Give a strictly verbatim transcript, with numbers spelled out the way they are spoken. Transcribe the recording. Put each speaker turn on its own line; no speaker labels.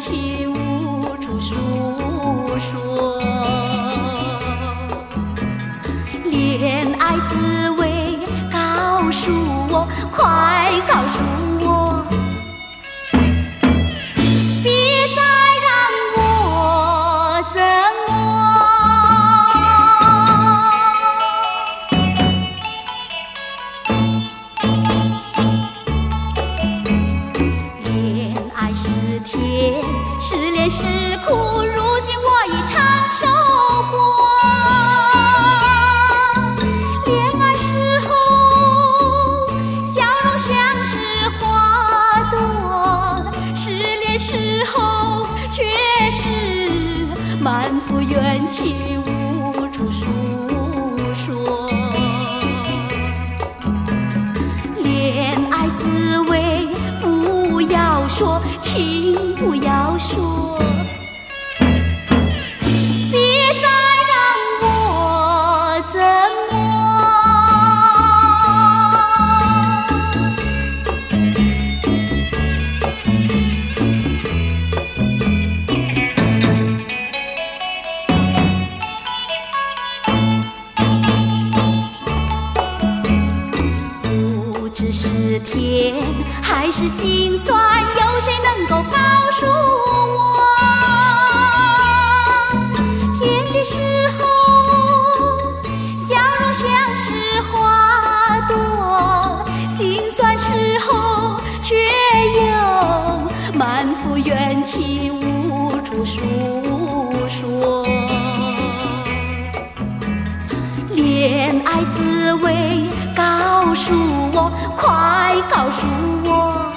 气无处诉说。恋爱滋味，告诉我，快告诉我，别再让我折磨。恋爱是甜，失恋是苦，如今我已尝受过。恋爱时候笑容像是花朵，失恋时候却是满腹怨气无处诉说。恋爱滋味不要说，情不要说，别再让我折磨。不知是甜还是心酸，有谁能够告诉我？甜的时候笑容像是花朵，心酸时候却又满腹怨气无处诉说。恋爱滋味，告诉我，快告诉我。